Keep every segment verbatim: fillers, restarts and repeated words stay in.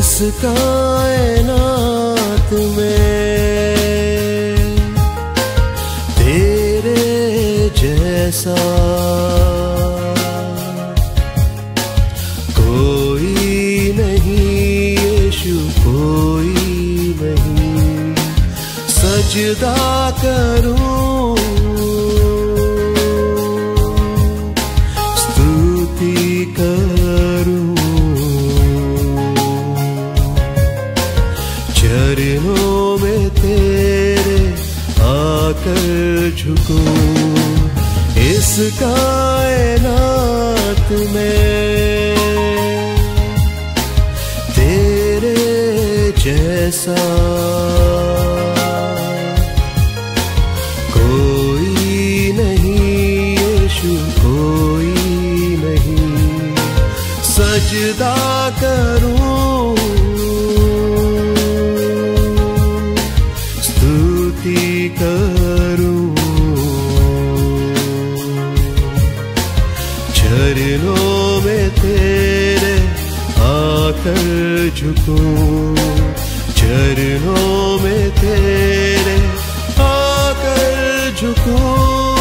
इस कायनात में तेरे जैसा कोई नहीं, यीशु कोई नहीं। सजदा करूं, स्तुति करूं, चरणों में तेरे आकर झुकूं। इस कायनात में तेरे जैसा कोई नहीं, यीशु कोई नहीं। सजदा करूं, स्तुति करूं, चरणों में तेरे आकर झुकूं। चरणों में तेरे आकर झुकूं।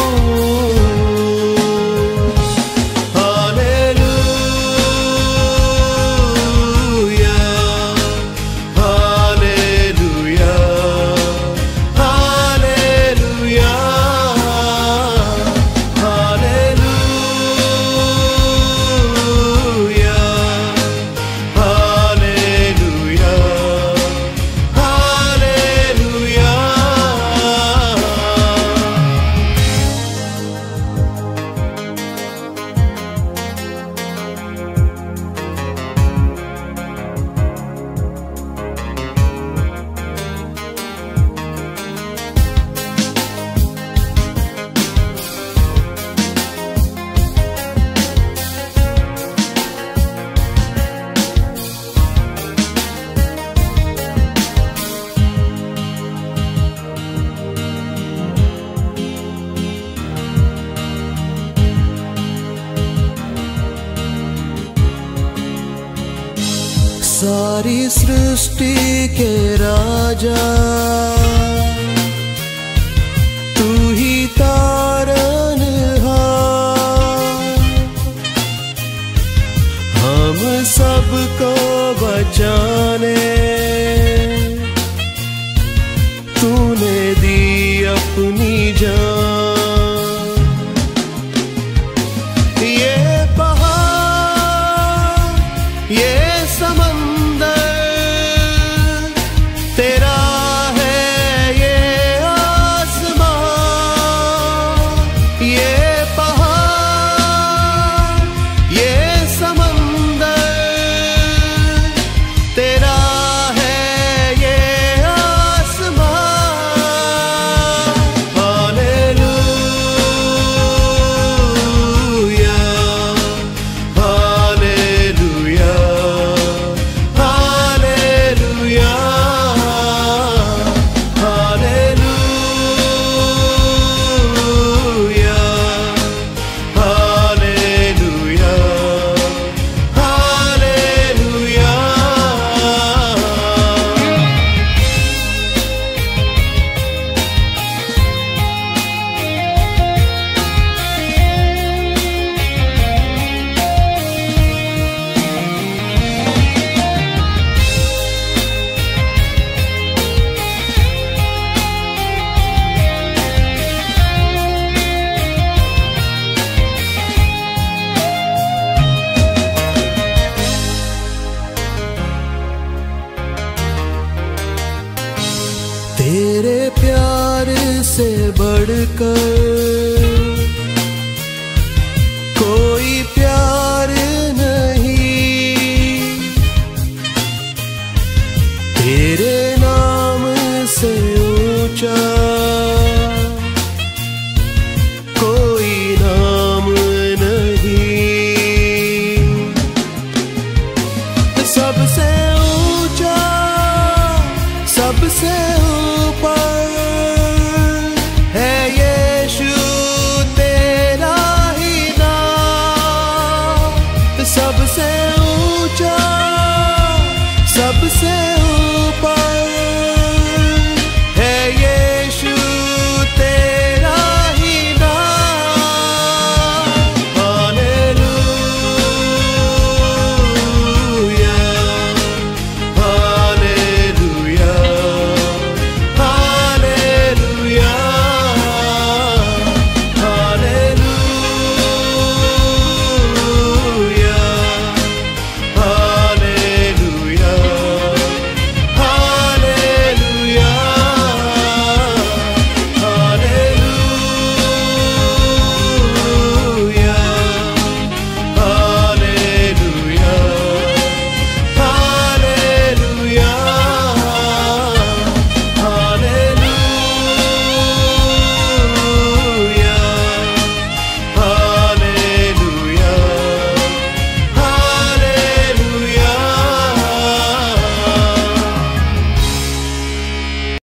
सारी सृष्टि के राजा तू ही तारनहार, हम सबको बचाने तूने दी अपनी जान। ये पहाड़, ये समंदर तेरा है, ये आसमान। ये पहाड़, ये समंदर तेरा है, ये आसमान। हालेलुया, हालेलुया, तेरे प्यार से बढ़कर कोई प्यार नहीं, तेरे नाम से ऊंचा कोई नाम नहीं। सबसे